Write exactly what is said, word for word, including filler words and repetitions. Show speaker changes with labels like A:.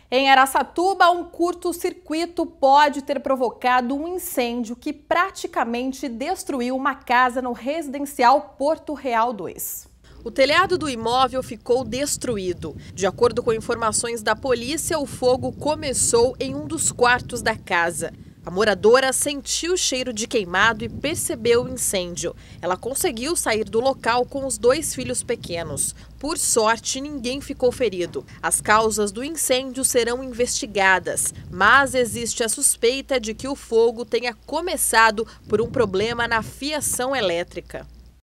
A: Em Araçatuba, um curto-circuito pode ter provocado um incêndio que praticamente destruiu uma casa no residencial Porto Real dois.
B: O telhado do imóvel ficou destruído. De acordo com informações da polícia, o fogo começou em um dos quartos da casa. A moradora sentiu o cheiro de queimado e percebeu o incêndio. Ela conseguiu sair do local com os dois filhos pequenos. Por sorte, ninguém ficou ferido. As causas do incêndio serão investigadas, mas existe a suspeita de que o fogo tenha começado por um problema na fiação elétrica.